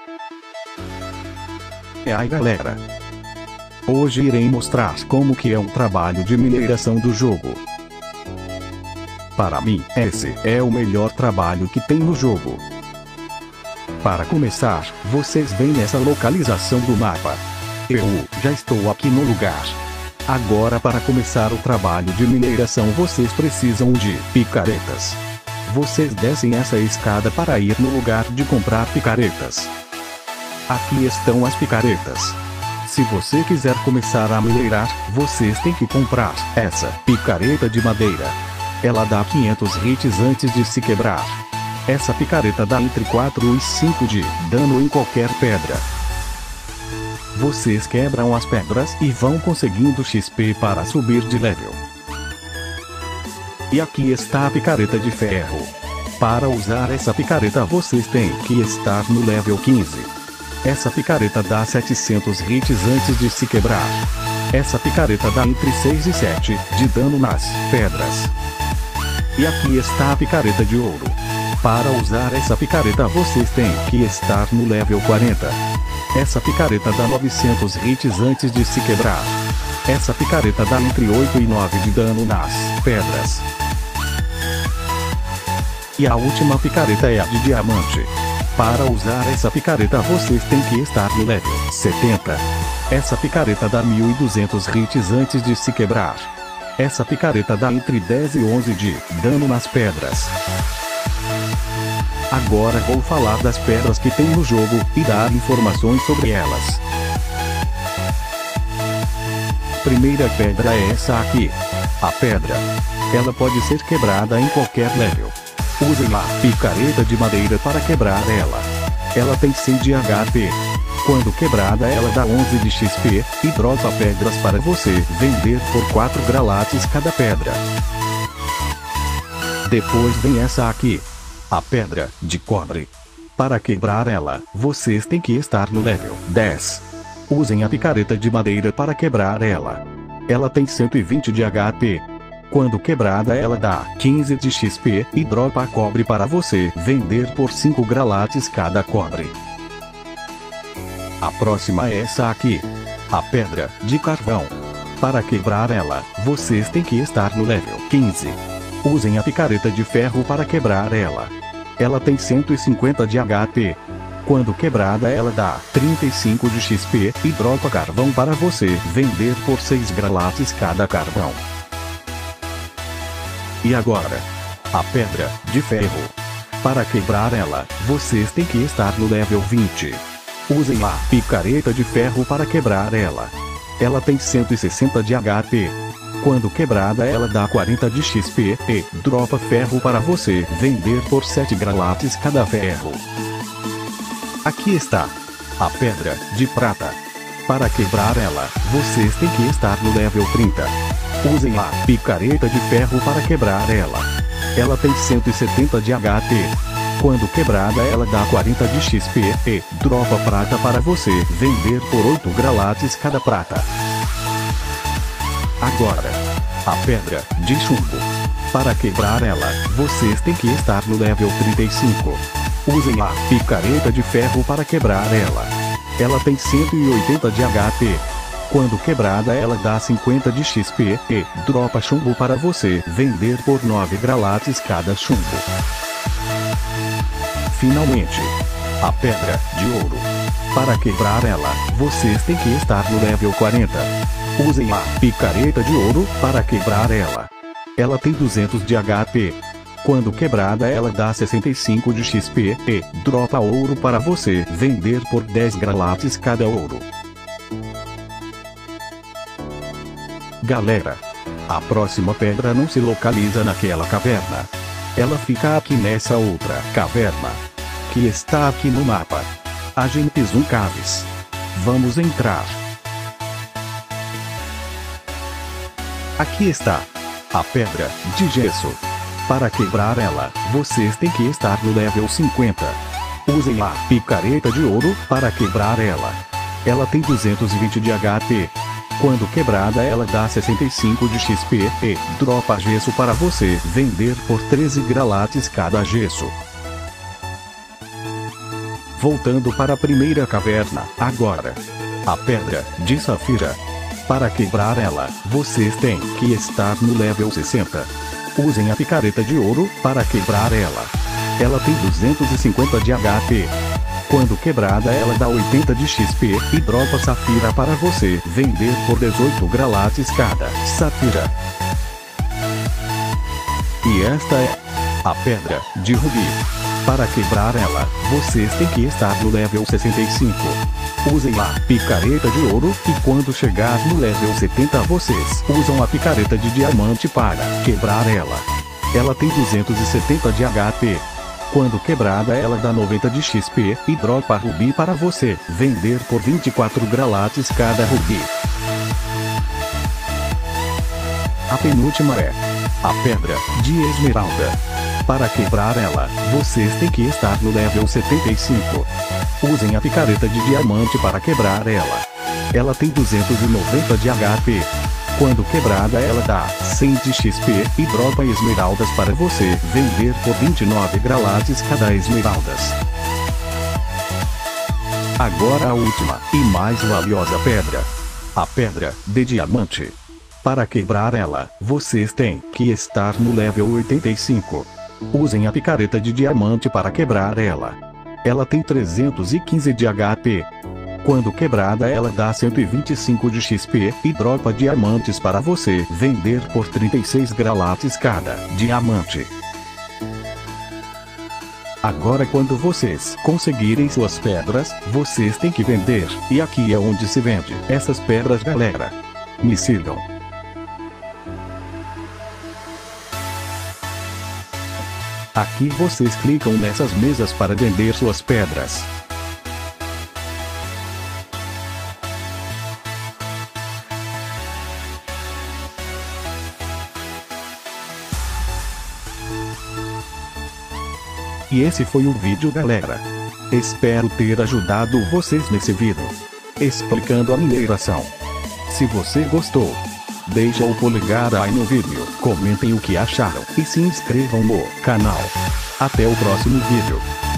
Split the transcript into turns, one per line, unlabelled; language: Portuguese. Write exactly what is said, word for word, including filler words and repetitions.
E aí galera, hoje irei mostrar como que é um trabalho de mineração do jogo. Para mim, esse é o melhor trabalho que tem no jogo. Para começar, vocês vêm nessa localização do mapa. Eu já estou aqui no lugar. Agora, para começar o trabalho de mineração, vocês precisam de picaretas. Vocês descem essa escada para ir no lugar de comprar picaretas. Aqui estão as picaretas. Se você quiser começar a minerar, vocês têm que comprar essa picareta de madeira. Ela dá quinhentos hits antes de se quebrar. Essa picareta dá entre quatro e cinco de dano em qualquer pedra. Vocês quebram as pedras e vão conseguindo X P para subir de level. E aqui está a picareta de ferro. Para usar essa picareta vocês têm que estar no level quinze. Essa picareta dá setecentos hits antes de se quebrar. Essa picareta dá entre seis e sete de dano nas pedras. E aqui está a picareta de ouro. Para usar essa picareta vocês têm que estar no level quarenta. Essa picareta dá novecentos hits antes de se quebrar. Essa picareta dá entre oito e nove de dano nas pedras. E a última picareta é a de diamante. Para usar essa picareta vocês têm que estar no level setenta. Essa picareta dá mil e duzentos hits antes de se quebrar. Essa picareta dá entre dez e onze de dano nas pedras. Agora vou falar das pedras que tem no jogo e dar informações sobre elas. Primeira pedra é essa aqui. A pedra. Ela pode ser quebrada em qualquer level. Usem a picareta de madeira para quebrar ela. Ela tem cem de H P. Quando quebrada ela dá onze de X P e dropa pedras para você vender por quatro gralates cada pedra. Depois vem essa aqui. A pedra de cobre. Para quebrar ela, vocês têm que estar no level dez. Usem a picareta de madeira para quebrar ela. Ela tem cento e vinte de H P. Quando quebrada ela dá quinze de X P e dropa cobre para você vender por cinco gralates cada cobre. A próxima é essa aqui. A pedra de carvão. Para quebrar ela, vocês têm que estar no level quinze. Usem a picareta de ferro para quebrar ela. Ela tem cento e cinquenta de H P. Quando quebrada ela dá trinta e cinco de X P e dropa carvão para você vender por seis gralates cada carvão. E agora, a pedra de ferro. Para quebrar ela, vocês têm que estar no level vinte. Usem a picareta de ferro para quebrar ela. Ela tem cento e sessenta de H P. Quando quebrada ela dá quarenta de X P e dropa ferro para você vender por sete gralates cada ferro. Aqui está a pedra de prata. Para quebrar ela, vocês têm que estar no level trinta. Usem a picareta de ferro para quebrar ela. Ela tem cento e setenta de H P. Quando quebrada ela dá quarenta de X P e dropa prata para você vender por oito gralates cada prata. Agora, a pedra de chumbo. Para quebrar ela, vocês têm que estar no level trinta e cinco. Usem a picareta de ferro para quebrar ela. Ela tem cento e oitenta de H P. Quando quebrada ela dá cinquenta de X P e dropa chumbo para você vender por nove gralates cada chumbo. Finalmente, a pedra de ouro. Para quebrar ela, vocês têm que estar no level quarenta. Usem a picareta de ouro para quebrar ela. Ela tem duzentos de H P. Quando quebrada ela dá sessenta e cinco de X P e dropa ouro para você vender por dez gralates cada ouro. Galera, a próxima pedra não se localiza naquela caverna. Ela fica aqui nessa outra caverna, que está aqui no mapa. Agentes um Caves. Vamos entrar. Aqui está a pedra de gesso. Para quebrar ela, vocês têm que estar no level cinquenta. Usem a picareta de ouro para quebrar ela. Ela tem duzentos e vinte de H P. Quando quebrada ela dá sessenta e cinco de X P e dropa gesso para você vender por treze gralates cada gesso. Voltando para a primeira caverna, agora. A pedra de safira. Para quebrar ela, vocês têm que estar no level sessenta. Usem a picareta de ouro para quebrar ela. Ela tem duzentos e cinquenta de H P. Quando quebrada ela dá oitenta de X P e dropa safira para você vender por dezoito gralates cada safira. E esta é a pedra de rubi. Para quebrar ela, vocês têm que estar no level sessenta e cinco. Usem a picareta de ouro e quando chegar no level setenta vocês usam a picareta de diamante para quebrar ela. Ela tem duzentos e setenta de H P. Quando quebrada ela dá noventa de X P e dropa rubi para você vender por vinte e quatro gralates cada rubi. A penúltima é a pedra de esmeralda. Para quebrar ela, vocês têm que estar no level setenta e cinco. Usem a picareta de diamante para quebrar ela. Ela tem duzentos e noventa de H P. Quando quebrada ela dá cem de X P e dropa esmeraldas para você vender por vinte e nove gralates cada esmeraldas. Agora a última e mais valiosa pedra. A pedra de diamante. Para quebrar ela, vocês têm que estar no level oitenta e cinco. Usem a picareta de diamante para quebrar ela. Ela tem trezentos e quinze de H P. Quando quebrada ela dá cento e vinte e cinco de X P e dropa diamantes para você vender por trinta e seis gralates cada diamante. Agora quando vocês conseguirem suas pedras, vocês têm que vender, e aqui é onde se vende essas pedras galera. Me sigam. Aqui vocês clicam nessas mesas para vender suas pedras. E esse foi o vídeo galera. Espero ter ajudado vocês nesse vídeo, explicando a mineração. Se você gostou, deixa o polegar aí no vídeo, comentem o que acharam e se inscrevam no canal. Até o próximo vídeo.